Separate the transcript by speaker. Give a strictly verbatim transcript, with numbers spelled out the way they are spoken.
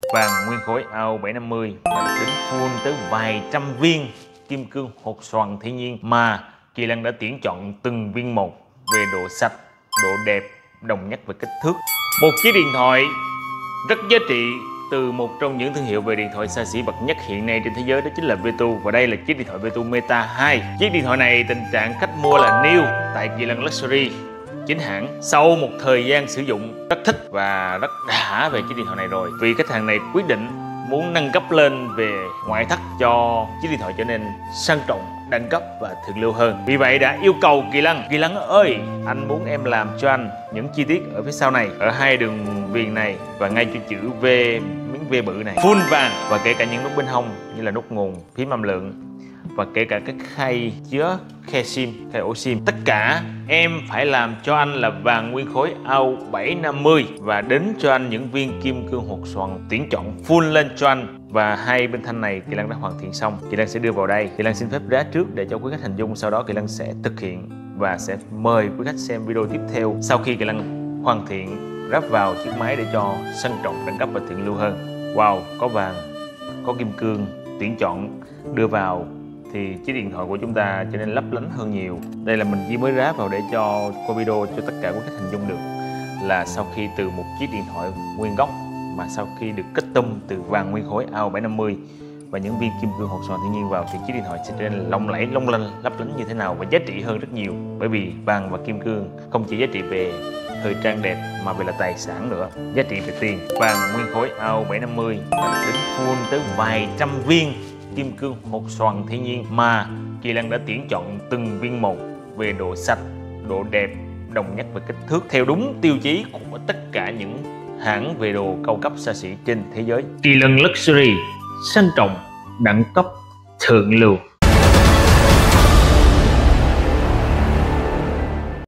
Speaker 1: vàng nguyên khối a u bảy năm mươi và đến full tới vài trăm viên kim cương hột xoàn thiên nhiên mà Kỳ Lân đã tuyển chọn từng viên một về độ sạch, độ đẹp, đồng nhất về kích thước. Một chiếc điện thoại rất giá trị từ một trong những thương hiệu về điện thoại xa xỉ bậc nhất hiện nay trên thế giới, đó chính là Vertu, và đây là chiếc điện thoại Vertu Meta hai. Chiếc điện thoại này tình trạng khách mua là new tại Kỳ Lân Luxury chính hãng. Sau một thời gian sử dụng rất thích và rất đã về chiếc điện thoại này rồi, vì khách hàng này quyết định muốn nâng cấp lên về ngoại thất cho chiếc điện thoại trở nên sang trọng, đẳng cấp và thượng lưu hơn. Vì vậy đã yêu cầu Kỳ Lân: Kỳ Lân ơi, anh muốn em làm cho anh những chi tiết ở phía sau này, ở hai đường viền này và ngay cho chữ V, miếng V bự này, full vàng, và kể cả những nút bên hông như là nút nguồn, phím âm lượng và kể cả cái khay chứa khe sim, khay ổ sim. Tất cả em phải làm cho anh là vàng nguyên khối a u bảy năm mươi và đến cho anh những viên kim cương hột xoàn tuyển chọn full lên cho anh. Và hai bên thanh này Kỳ Lân đã hoàn thiện xong, Kỳ Lân sẽ đưa vào đây. Kỳ Lân xin phép ráp trước để cho quý khách hình dung, sau đó Kỳ Lân sẽ thực hiện và sẽ mời quý khách xem video tiếp theo sau khi Kỳ Lân hoàn thiện ráp vào chiếc máy để cho sang trọng, đẳng cấp và thượng lưu hơn. Wow, có vàng, có kim cương tuyển chọn đưa vào thì chiếc điện thoại của chúng ta trở nên lấp lánh hơn nhiều. Đây là mình chỉ mới ráp vào để cho qua video cho tất cả quý khách hình dung được là sau khi từ một chiếc điện thoại nguyên gốc mà sau khi được kết tum từ vàng nguyên khối a u bảy năm mươi và những viên kim cương hột xoàn thiên nhiên vào thì chiếc điện thoại sẽ trở nên lộng lẫy, long lanh, lấp lánh như thế nào và giá trị hơn rất nhiều. Bởi vì vàng và kim cương không chỉ giá trị về thời trang đẹp mà về là tài sản nữa, giá trị về tiền. Vàng nguyên khối a u bảy năm mươi đến full tới vài trăm viên kim cương hột xoàn thiên nhiên mà Kỳ Lân đã tuyển chọn từng viên một về độ sạch, độ đẹp, đồng nhất về kích thước theo đúng tiêu chí của tất cả những hãng về đồ cao cấp xa xỉ trên thế giới. Kỳ Lân Luxury, sang trọng, đẳng cấp, thượng lưu.